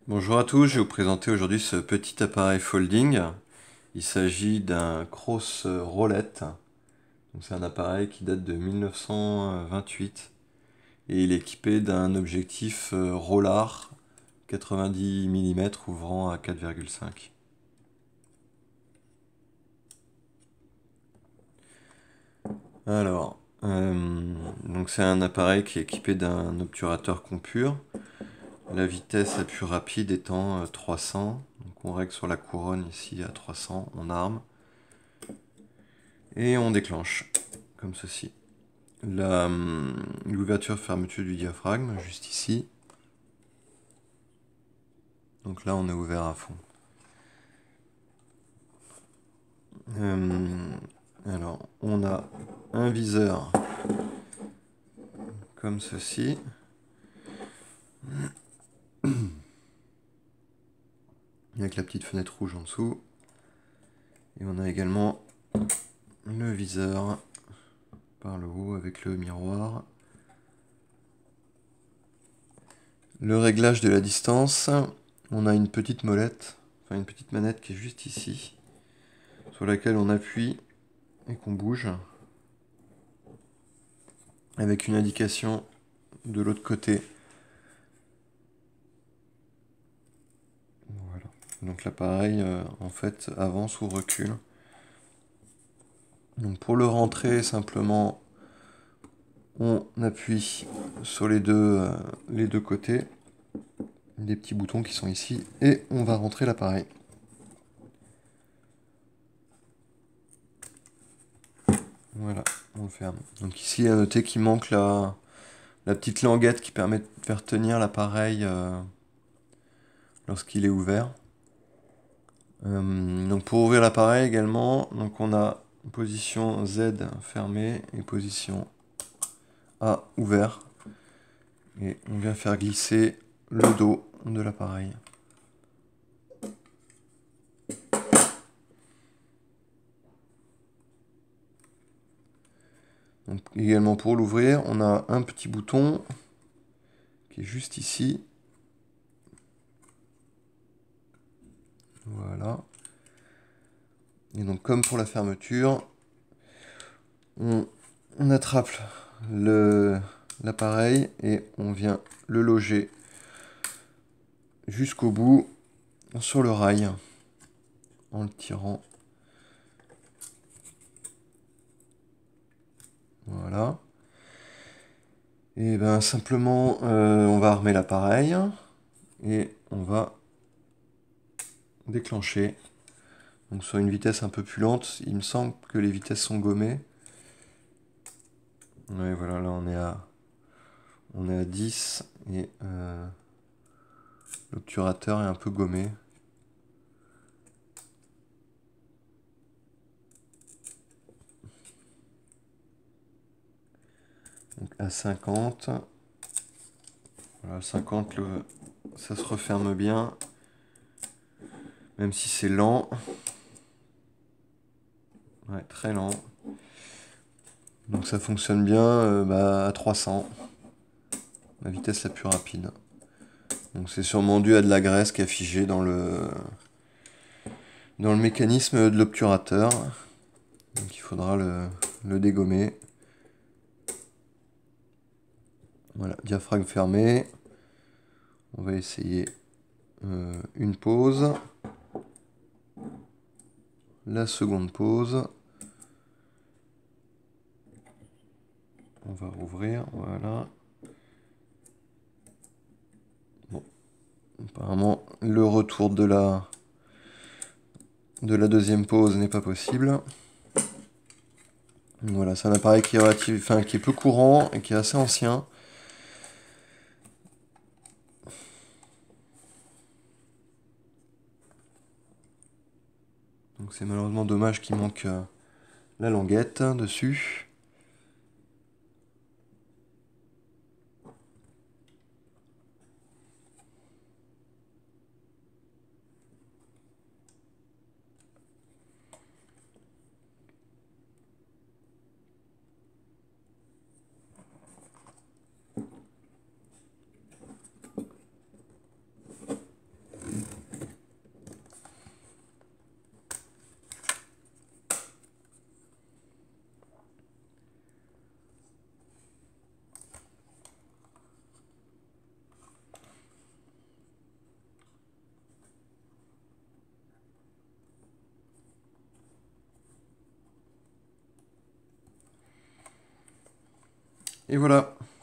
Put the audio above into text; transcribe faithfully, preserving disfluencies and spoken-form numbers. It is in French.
Bonjour à tous, je vais vous présenter aujourd'hui ce petit appareil folding. Il s'agit d'un Cross Roulette. Donc c'est un appareil qui date de mille neuf cent vingt-huit et il est équipé d'un objectif Rollard quatre-vingt-dix millimètres ouvrant à quatre virgule cinq. Alors, euh, donc c'est un appareil qui est équipé d'un obturateur compure. La vitesse la plus rapide étant trois cents. Donc on règle sur la couronne ici à trois cents, on arme. Et on déclenche, comme ceci. L'ouverture-fermeture du diaphragme, juste ici. Donc là, on est ouvert à fond. Euh, alors, on a un viseur comme ceci. Avec la petite fenêtre rouge en dessous. Et on a également le viseur par le haut avec le miroir. Le réglage de la distance. On a une petite molette, enfin une petite manette qui est juste ici, sur laquelle on appuie et qu'on bouge, avec une indication de l'autre côté. Voilà. Donc l'appareil euh, en fait avance ou recule. Donc pour le rentrer, simplement on appuie sur les deux, euh, les deux côtés, des petits boutons qui sont ici, et on va rentrer l'appareil. Voilà, on le ferme. Donc ici à noter qu'il manque la, la petite languette qui permet de faire tenir l'appareil euh, lorsqu'il est ouvert. Euh, donc pour ouvrir l'appareil également, donc on a position Z fermée et position A ouvert. Et on vient faire glisser le dos de l'appareil. Donc également pour l'ouvrir, on a un petit bouton qui est juste ici. Voilà. Et donc comme pour la fermeture, on, on attrape l'appareil et on vient le loger jusqu'au bout sur le rail en le tirant. Voilà. Et ben simplement euh, on va armer l'appareil et on va déclencher. Donc sur une vitesse un peu plus lente, il me semble que les vitesses sont gommées. Ouais, voilà, là on est à on est à dix et euh, l'obturateur est un peu gommé. Donc à cinquante. Voilà, cinquante, le, ça se referme bien. Même si c'est lent. Ouais, très lent. Donc ça fonctionne bien euh, bah, à trois cents. La vitesse la plus rapide. Donc c'est sûrement dû à de la graisse qui est figée dans le, dans le mécanisme de l'obturateur. Donc il faudra le, le dégommer. Voilà, diaphragme fermé. On va essayer euh, une pause. La seconde pause. On va rouvrir, voilà. Bon. Apparemment, le retour de la, de la deuxième pause n'est pas possible. Voilà, c'est un appareil qui est, relatif, enfin, qui est peu courant et qui est assez ancien. Donc c'est malheureusement dommage qu'il manque euh, la languette dessus. Et voilà.